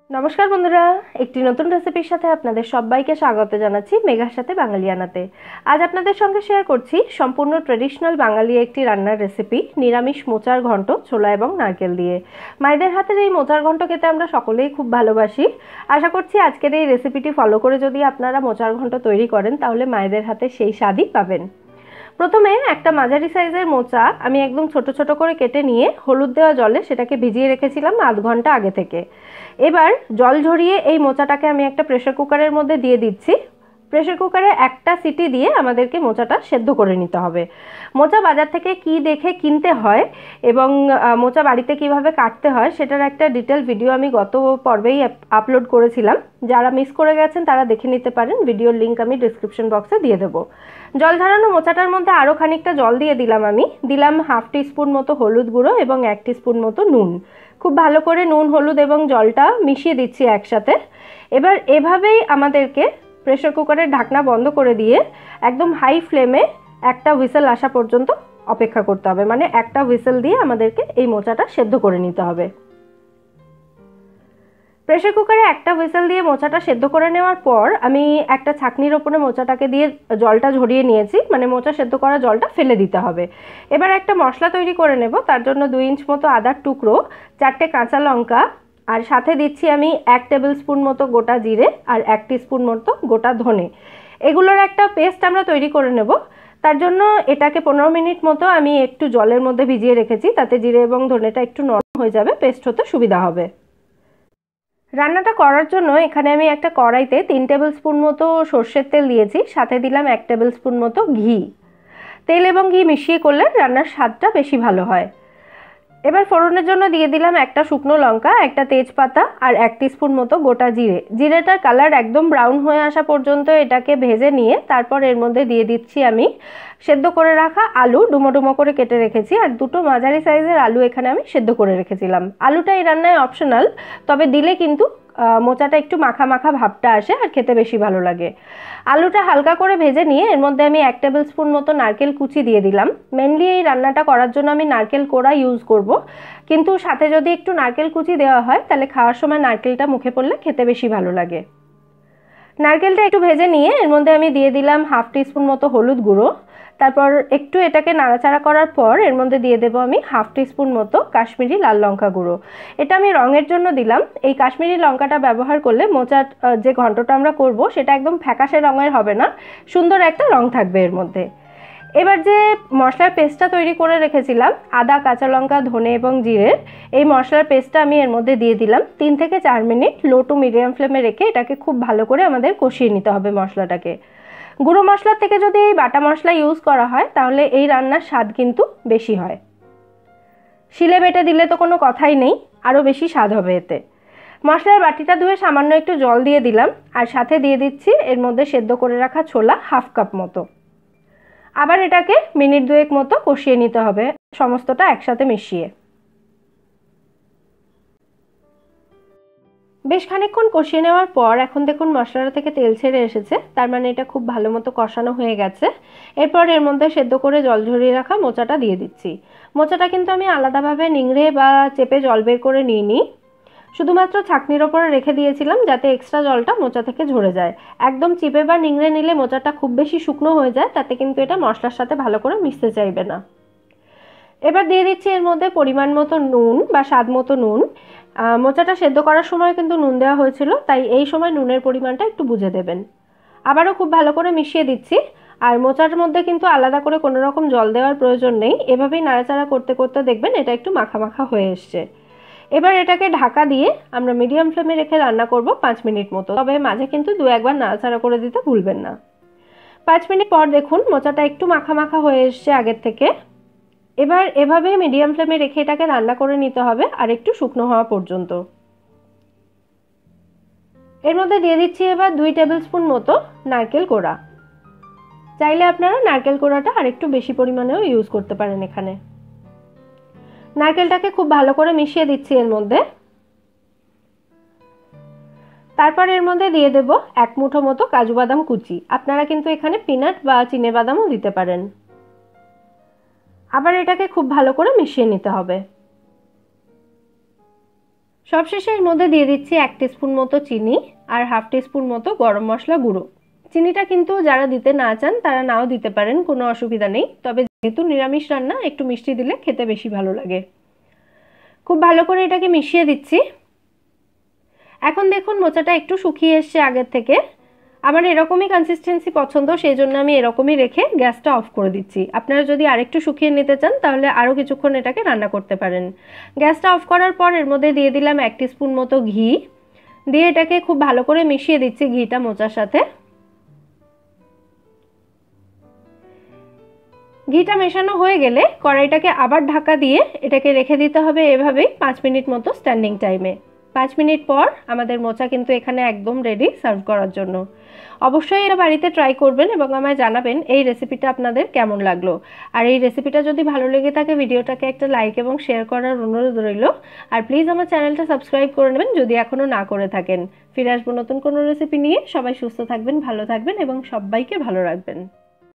নমস্কার বন্ধুরা, একটি নতুন রেসিপির সাথে আপনাদের সবাইকে স্বাগত জানাচ্ছি মেঘার সাথে বাঙালিয়ানাতে। আজ আপনাদের সঙ্গে শেয়ার করছি সম্পূর্ণ ট্রেডিশনাল বাঙালি একটি রান্নার রেসিপি, নিরামিষ মোচার ঘন্ট ছোলা এবং নারকেল দিয়ে। মায়েদের হাতের এই মোচার ঘন্ট খেতে আমরা সকলেই খুব ভালোবাসি। আশা করছি আজকের এই রেসিপিটি ফলো করে যদি আপনারা মোচার ঘন্ট তৈরি করেন তাহলে মায়েদের হাতে সেই স্বাদই পাবেন। প্রথমে একটা মাঝারি সাইজের মোচা আমি একদম ছোট ছোট করে কেটে নিয়ে হলুদ দেওয়া জলে সেটাকে ভিজিয়ে রেখেছিলাম আধ ঘন্টা আগে থেকে। এবার জল ঝরিয়ে এই মোচাটাকে আমি একটা প্রেসার কুকারের মধ্যে দিয়ে দিচ্ছি। প্রেসার কুকারে একটা সিটি দিয়ে আমাদেরকে মোচাটা সেদ্ধ করে নিতে হবে। মোচা বাজার থেকে কি দেখে কিনতে হয় এবং মোচা বাড়িতে কিভাবে কাটতে হয় সেটার একটা ডিটেল ভিডিও আমি গত পর্বেই আপলোড করেছিলাম। যারা মিস করে গেছেন তারা দেখে নিতে পারেন, ভিডিওর লিঙ্ক আমি ডিসক্রিপশন বক্সে দিয়ে দেবো। জল ঝরানো মোচাটার মধ্যে আরও খানিকটা জল দিয়ে দিলাম। আমি দিলাম হাফ টিস্পুন মতো হলুদ গুঁড়ো এবং 1 টিস্পুন মতো নুন। খুব ভালো করে নুন, হলুদ এবং জলটা মিশিয়ে দিচ্ছি একসাথে। এবার এভাবেই আমাদেরকে প্রেসার কুকারের ঢাকনা বন্ধ করে দিয়ে একদম হাই ফ্লেমে একটা হুইসেল আসা পর্যন্ত অপেক্ষা করতে হবে। মানে একটা হুইসেল দিয়ে আমাদেরকে এই মোচাটা সেদ্ধ করে নিতে হবে। প্রেসার কুকারে একটা হুইসেল দিয়ে মোচাটা সেদ্ধ করে নেওয়ার পর আমি একটা ছাঁকনির ওপরে মোচাটাকে দিয়ে জলটা ঝরিয়ে নিয়েছি। মানে মোচা সেদ্ধ করা জলটা ফেলে দিতে হবে। এবার একটা মশলা তৈরি করে নেব। তার জন্য 2 ইঞ্চ মতো আদার টুকরো, 4টে কাঁচা লঙ্কা, আর সাথে দিচ্ছি আমি 1 টেবিল স্পুন মতো গোটা জিরে আর 1 টিস্পুন মতো গোটা ধনে। এগুলোর একটা পেস্ট আমরা তৈরি করে নেব। তার জন্য এটাকে 15 মিনিট মতো আমি একটু জলের মধ্যে ভিজিয়ে রেখেছি, তাতে জিরে এবং ধনেটা একটু নরম হয়ে যাবে, পেস্ট হতে সুবিধা হবে। রান্নাটা করার জন্য এখানে আমি একটা কড়াইতে 3 টেবিল স্পুন মতো সর্ষের তেল দিয়েছি, সাথে দিলাম 1 টেবিল স্পুন মতো ঘি। তেল এবং ঘি মিশিয়ে করলে রান্নার স্বাদটা বেশি ভালো হয়। এবার ফোড়নের জন্য দিয়ে দিলাম একটা শুকনো লঙ্কা, একটা তেজপাতা আর 1 টিস্পুন মতো গোটা জিরে। জিরেটার কালার একদম ব্রাউন হয়ে আসা পর্যন্ত এটাকে ভেজে নিয়ে তারপর এর মধ্যে দিয়ে দিচ্ছি আমি সেদ্ধ করে রাখা আলু, ডুমো ডুমো করে কেটে রেখেছি। আর 2টো মাঝারি সাইজের আলু এখানে আমি সেদ্ধ করে রেখেছিলাম। আলুটা এই রান্নায় অপশনাল, তবে দিলে কিন্তু মোচাটা একটু মাখা মাখা ভাবটা আসে আর খেতে বেশি ভালো লাগে। আলুটা হালকা করে ভেজে নিয়ে এর মধ্যে আমি 1 টেবিল স্পুন মতো নারকেল কুচি দিয়ে দিলাম। মেনলি এই রান্নাটা করার জন্য আমি নারকেল কোড়া ইউজ করব, কিন্তু সাথে যদি একটু নারকেল কুচি দেওয়া হয় তাহলে খাওয়ার সময় নারকেলটা মুখে পড়লে খেতে বেশি ভালো লাগে। নারকেলটা একটু ভেজে নিয়ে এর মধ্যে আমি দিয়ে দিলাম হাফ টিস্পুন মতো হলুদ গুঁড়ো। তারপর একটু এটাকে নাড়াচাড়া করার পর এর মধ্যে দিয়ে দেবো আমি হাফ টিস্পুন মতো কাশ্মীরি লাল লঙ্কা গুঁড়ো। এটা আমি রঙের জন্য দিলাম। এই কাশ্মীরি লঙ্কাটা ব্যবহার করলে মোচার যে ঘন্টটা আমরা করব সেটা একদম ফ্যাকাশে রঙের হবে না, সুন্দর একটা রং থাকবে এর মধ্যে। এবার যে মশলার পেস্টটা তৈরি করে রেখেছিলাম আদা, কাঁচা লঙ্কা, ধনে এবং জিরের, এই মশলার পেস্টটা আমি এর মধ্যে দিয়ে দিলাম। 3 থেকে 4 মিনিট লো টু মিডিয়াম ফ্লেমে রেখে এটাকে খুব ভালো করে আমাদের কষিয়ে নিতে হবে মশলাটাকে। গুঁড়ো মশলার থেকে যদি এই বাটা মশলা ইউজ করা হয় তাহলে এই রান্নার স্বাদ কিন্তু বেশি হয়। শিলে বেটে দিলে তো কোনো কথাই নেই, আরও বেশি স্বাদ হবে এতে। মশলার বাটিটা ধুয়ে সামান্য একটু জল দিয়ে দিলাম আর সাথে দিয়ে দিচ্ছি এর মধ্যে সেদ্ধ করে রাখা ছোলা হাফ কাপ মতো। আবার এটাকে মিনিট 2 মতো কষিয়ে নিতে হবে সমস্তটা একসাথে মিশিয়ে। বেশ খানিকক্ষণ কষিয়ে নেওয়ার পর এখন দেখুন মশলাটা থেকে তেল ছেড়ে এসেছে, তার মানে এটা খুব ভালো মতো কষানো হয়ে গেছে। এরপর এর মধ্যে সেদ্ধ করে জল ঝরিয়ে রাখা মোচাটা দিয়ে দিচ্ছি। মোচাটা কিন্তু আমি আলাদাভাবে নিংড়ে বা চেপে জল বের করে নিইনি, শুধুমাত্র ছাঁকনির ওপরে রেখে দিয়েছিলাম যাতে এক্সট্রা জলটা মোচা থেকে ঝরে যায়। একদম চিপে বা নিংড়ে নিলে মোচাটা খুব বেশি শুকনো হয়ে যায়, তাতে কিন্তু এটা মশলার সাথে ভালো করে মিশতে চাইবে না। এবার দিয়ে দিচ্ছি এর মধ্যে পরিমাণ মতো নুন বা স্বাদ মতো নুন। মোচাটা সেদ্ধ করার সময় কিন্তু নুন দেওয়া হয়েছিল, তাই এই সময় নুনের পরিমাণটা একটু বুঝে দেবেন। আবারও খুব ভালো করে মিশিয়ে দিচ্ছি। আর মোচার মধ্যে কিন্তু আলাদা করে কোনো রকম জল দেওয়ার প্রয়োজন নেই, এভাবেই নাড়াচাড়া করতে করতে দেখবেন এটা একটু মাখা মাখা হয়ে এসছে। এবার এটাকে ঢাকা দিয়ে আমরা মিডিয়াম ফ্লেমে রেখে রান্না করব 5 মিনিট মতো, তবে মাঝে কিন্তু 2-1 নাড়াচাড়া করে দিতে ভুলবেন না। 5 মিনিট পর দেখুন মোচাটা একটু মাখা মাখা হয়ে এসছে আগের থেকে। এবার এভাবে মিডিয়াম ফ্লেমে রেখে এটাকে রান্না করে নিতে হবে আর একটু শুকনো হওয়া পর্যন্ত। এর মধ্যে দিয়ে দিচ্ছি এবার 2 টেবিল স্পুন মতো নারকেল কোড়া। চাইলে আপনারা নারকেল কোড়াটা আর একটু বেশি পরিমাণেও ইউজ করতে পারেন এখানে। নারকেলটাকে খুব ভালো করে মিশিয়ে দিচ্ছি এর মধ্যে। তারপর এর মধ্যে দিয়ে দেব 1 মুঠো মতো কাজু বাদাম কুচি। আপনারা কিন্তু এখানে পিনাট বা চিনে বাদামও দিতে পারেন। আবার এটাকে খুব ভালো করে মিশিয়ে নিতে হবে। সবশেষে এর মধ্যে দিয়ে দিচ্ছি 1 টিস্পুন মতো চিনি আর 1/2 টিস্পুন মতো গরম মশলা গুঁড়ো। চিনিটা কিন্তু যারা দিতে না চান তারা নাও দিতে পারেন, কোনো অসুবিধা নেই, তবে যেহেতু নিরামিষ রান্না একটু মিষ্টি দিলে খেতে বেশি ভালো লাগে। খুব ভালো করে এটাকে মিশিয়ে দিচ্ছি। এখন দেখুন মোচাটা একটু শুকিয়ে এসছে আগের থেকে। আমার এরকমই কনসিস্টেন্সি পছন্দ, সেই জন্য আমি এরকমই রেখে গ্যাসটা অফ করে দিচ্ছি। আপনারা যদি আরেকটু শুকিয়ে নিতে চান তাহলে আরও কিছুক্ষণ এটাকে রান্না করতে পারেন। গ্যাসটা অফ করার পর এর মধ্যে দিয়ে দিলাম 1 টিস্পুন মতো ঘি, দিয়ে এটাকে খুব ভালো করে মিশিয়ে দিচ্ছি ঘিটা মোচার সাথে। ঘিটা মেশানো হয়ে গেলে কড়াইটাকে আবার ঢাকা দিয়ে এটাকে রেখে দিতে হবে এভাবেই 5 মিনিট মতো স্ট্যান্ডিং টাইমে। 5 মিনিট পর আমাদের মোচা কিন্তু এখানে একদম রেডি সার্ভ করার জন্য। অবশ্যই এরা বাড়িতে ট্রাই করবেন এবং আমায় জানাবেন এই রেসিপিটা আপনাদের কেমন লাগলো। আর এই রেসিপিটা যদি ভালো লেগে থাকে ভিডিওটাকে একটা লাইক এবং শেয়ার করার অনুরোধ রইল। আর প্লিজ আমার চ্যানেলটা সাবস্ক্রাইব করে নেবেন যদি এখনও না করে থাকেন। ফিরে আসবো নতুন কোনো রেসিপি নিয়ে। সবাই সুস্থ থাকবেন, ভালো থাকবেন এবং সবাইকে ভালো রাখবেন।